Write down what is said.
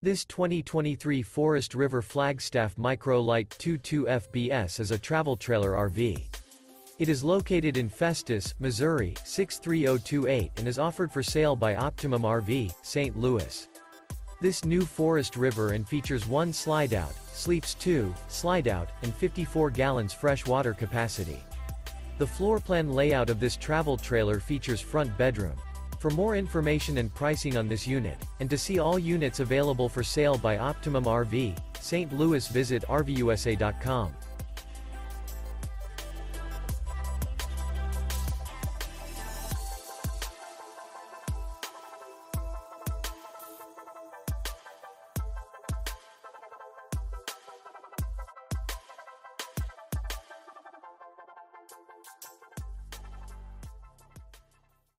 This 2023 Forest River Flagstaff Micro Lite 22 FBS is a travel trailer RV. It is located in Festus, Missouri, 63028 and is offered for sale by Optimum RV, St. Louis. This new Forest River and features 1 Slideout, sleeps 2, Slideout, and 54 gallons fresh water capacity. The floor plan layout of this travel trailer features front bedroom. For more information and pricing on this unit, and to see all units available for sale by Optimum RV, St. Louis, visit RVUSA.com.